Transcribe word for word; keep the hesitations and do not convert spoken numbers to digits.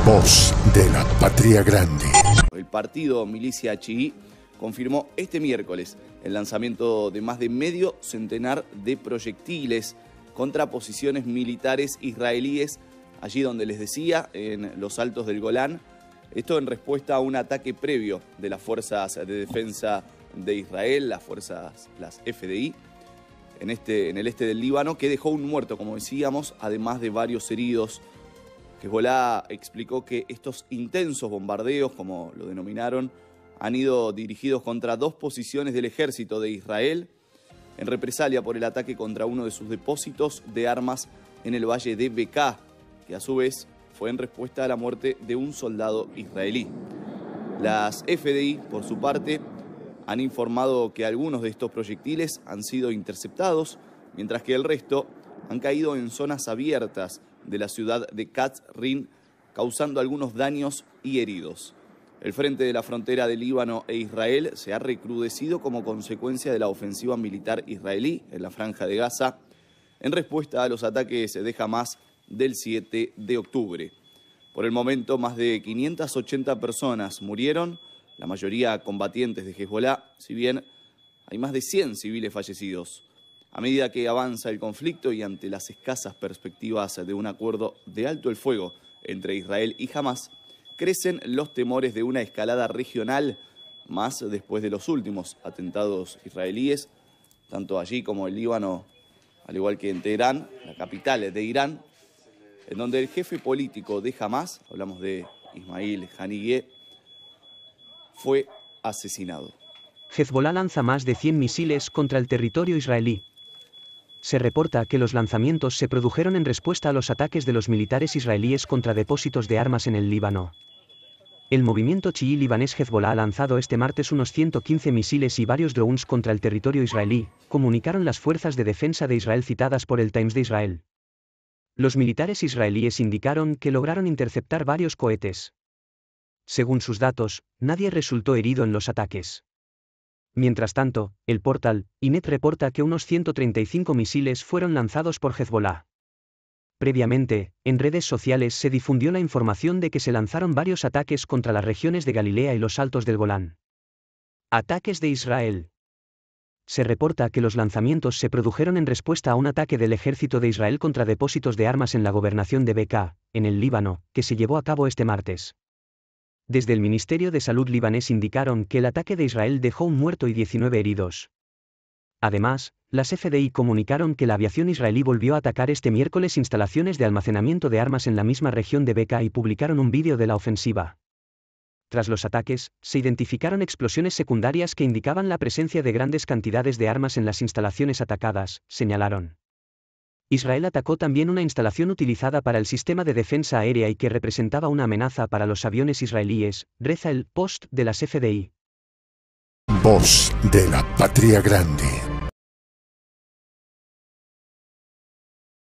Voz de la Patria Grande. El partido Milicia Chií confirmó este miércoles el lanzamiento de más de medio centenar de proyectiles contra posiciones militares israelíes, allí donde les decía, en los altos del Golán. Esto en respuesta a un ataque previo de las fuerzas de defensa de Israel, las fuerzas, las F D I, en, este, en el este del Líbano, que dejó un muerto, como decíamos, además de varios heridos. Hezbolá explicó que estos intensos bombardeos, como lo denominaron, han ido dirigidos contra dos posiciones del ejército de Israel en represalia por el ataque contra uno de sus depósitos de armas en el valle de Beká, que a su vez fue en respuesta a la muerte de un soldado israelí. Las F D I, por su parte, han informado que algunos de estos proyectiles han sido interceptados, mientras que el resto han caído en zonas abiertas de la ciudad de Katzrin, causando algunos daños y heridos. El frente de la frontera de Líbano e Israel se ha recrudecido como consecuencia de la ofensiva militar israelí en la Franja de Gaza, en respuesta a los ataques de Hamas del siete de octubre. Por el momento, más de quinientas ochenta personas murieron, la mayoría combatientes de Hezbolá, si bien hay más de cien civiles fallecidos. A medida que avanza el conflicto y ante las escasas perspectivas de un acuerdo de alto el fuego entre Israel y Hamas, crecen los temores de una escalada regional, más después de los últimos atentados israelíes, tanto allí como en Líbano, al igual que en Teherán, la capital de Irán, en donde el jefe político de Hamas, hablamos de Ismail Haniyeh, fue asesinado. Hezbolá lanza más de cien misiles contra el territorio israelí. Se reporta que los lanzamientos se produjeron en respuesta a los ataques de los militares israelíes contra depósitos de armas en el Líbano. El movimiento chií libanés Hezbolá ha lanzado este martes unos ciento quince misiles y varios drones contra el territorio israelí, comunicaron las fuerzas de defensa de Israel citadas por el Times de Israel. Los militares israelíes indicaron que lograron interceptar varios cohetes. Según sus datos, nadie resultó herido en los ataques. Mientras tanto, el portal Ynet reporta que unos ciento treinta y cinco misiles fueron lanzados por Hezbolá. Previamente, en redes sociales se difundió la información de que se lanzaron varios ataques contra las regiones de Galilea y los altos del Golán. Ataques de Israel. Se reporta que los lanzamientos se produjeron en respuesta a un ataque del ejército de Israel contra depósitos de armas en la gobernación de Beká, en el Líbano, que se llevó a cabo este martes. Desde el Ministerio de Salud libanés indicaron que el ataque de Israel dejó un muerto y diecinueve heridos. Además, las F D I comunicaron que la aviación israelí volvió a atacar este miércoles instalaciones de almacenamiento de armas en la misma región de Beká y publicaron un vídeo de la ofensiva. Tras los ataques, se identificaron explosiones secundarias que indicaban la presencia de grandes cantidades de armas en las instalaciones atacadas, señalaron. Israel atacó también una instalación utilizada para el sistema de defensa aérea y que representaba una amenaza para los aviones israelíes, reza el post de las F D I. Voz de la Patria Grande.